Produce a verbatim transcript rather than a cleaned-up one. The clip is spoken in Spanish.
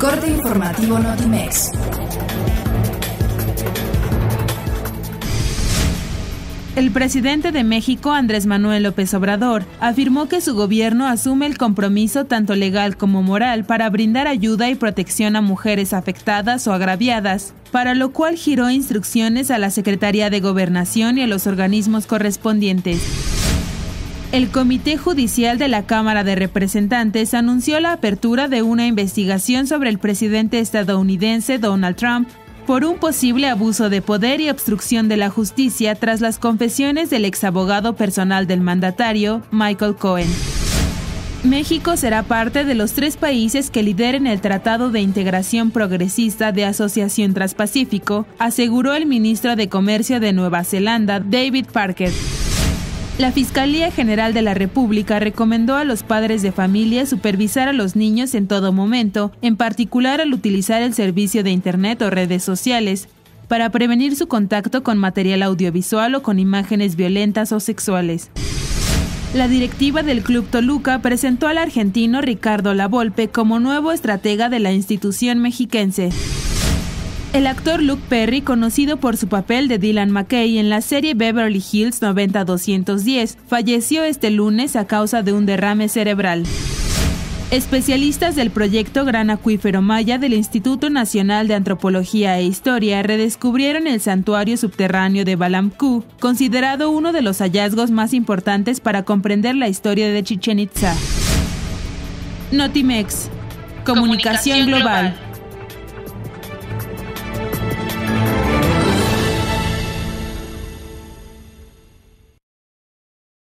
corte informativo Notimex. El presidente de México, Andrés Manuel López Obrador, afirmó que su gobierno asume el compromiso tanto legal como moral para brindar ayuda y protección a mujeres afectadas o agraviadas, para lo cual giró instrucciones a la Secretaría de Gobernación y a los organismos correspondientes. El Comité Judicial de la Cámara de Representantes anunció la apertura de una investigación sobre el presidente estadounidense Donald Trump por un posible abuso de poder y obstrucción de la justicia tras las confesiones del exabogado personal del mandatario, Michael Cohen. México será parte de los tres países que lideren el Tratado de Integración Progresista de Asociación Transpacífico, aseguró el ministro de Comercio de Nueva Zelanda, David Parker. La Fiscalía General de la República recomendó a los padres de familia supervisar a los niños en todo momento, en particular al utilizar el servicio de Internet o redes sociales, para prevenir su contacto con material audiovisual o con imágenes violentas o sexuales. La directiva del Club Toluca presentó al argentino Ricardo Lavolpe como nuevo estratega de la institución mexiquense. El actor Luke Perry, conocido por su papel de Dylan McKay en la serie Beverly Hills noventa doscientos diez, falleció este lunes a causa de un derrame cerebral. Especialistas del proyecto Gran Acuífero Maya del Instituto Nacional de Antropología e Historia redescubrieron el santuario subterráneo de Balamcú, considerado uno de los hallazgos más importantes para comprender la historia de Chichén Itzá. Notimex. Comunicación global.